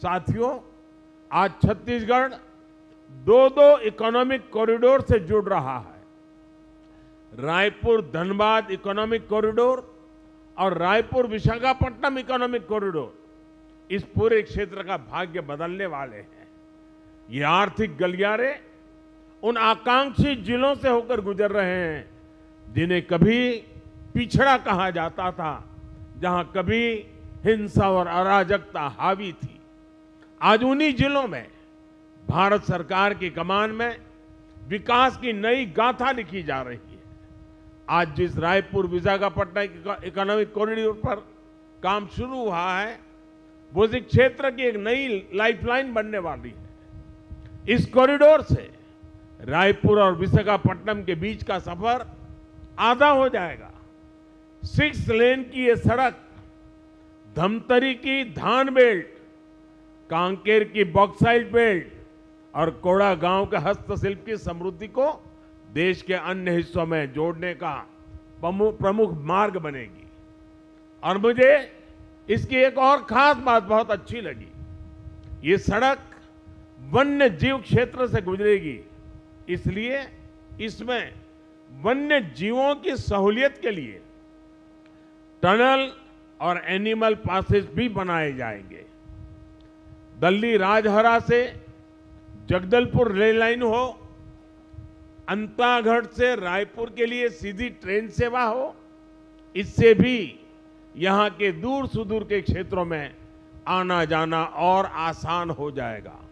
साथियों, आज छत्तीसगढ़ दो इकोनॉमिक कॉरिडोर से जुड़ रहा है। रायपुर धनबाद इकोनॉमिक कॉरिडोर और रायपुर विशाखापट्टनम इकोनॉमिक कॉरिडोर इस पूरे क्षेत्र का भाग्य बदलने वाले हैं। ये आर्थिक गलियारे उन आकांक्षी जिलों से होकर गुजर रहे हैं जिन्हें कभी पिछड़ा कहा जाता था, जहां कभी हिंसा और अराजकता हावी थी। आज उन्हीं जिलों में भारत सरकार की कमान में विकास की नई गाथा लिखी जा रही है। आज जिस रायपुर विशाखापट्टनम इकोनॉमिक कॉरिडोर पर काम शुरू हुआ है, वो इस क्षेत्र की एक नई लाइफलाइन बनने वाली है। इस कॉरिडोर से रायपुर और विशाखापट्टनम के बीच का सफर आधा हो जाएगा। 6 लेन की ये सड़क धमतरी की धान बेल्ट, कांकेर की बॉक्साइट बेल्ट और कोड़ा गांव के हस्तशिल्प की समृद्धि को देश के अन्य हिस्सों में जोड़ने का प्रमुख मार्ग बनेगी। और मुझे इसकी एक और खास बात बहुत अच्छी लगी। ये सड़क वन्य जीव क्षेत्र से गुजरेगी, इसलिए इसमें वन्य जीवों की सहूलियत के लिए टनल और एनिमल पासेस भी बनाए जाएंगे। दिल्ली राजहरा से जगदलपुर रेल लाइन हो, अंतागढ़ से रायपुर के लिए सीधी ट्रेन सेवा हो, इससे भी यहां के दूर सुदूर के क्षेत्रों में आना जाना और आसान हो जाएगा।